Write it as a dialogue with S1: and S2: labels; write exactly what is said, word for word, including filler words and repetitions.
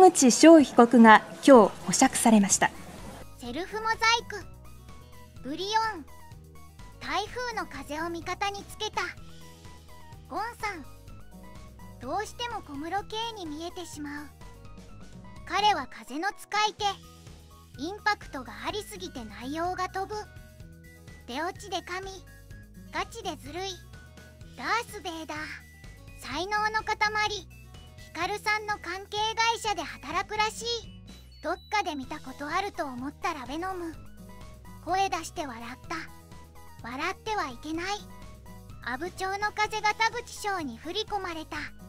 S1: 口翔被告が今日保釈されました。
S2: セルフモザイク、ブリオン、台風の風を味方につけたゴンさん。どうしても小室圭に見えてしまう。彼は風の使い手。インパクトがありすぎて内容が飛ぶ。出落ちで神、ガチでずるい。ダース・ベイダー、才能の塊。ヒカルさんの関係会社で働くらしい。どっかで見たことあると思ったらベノム。声出して笑った。笑ってはいけない。阿武町の風が田口翔に振り込まれた。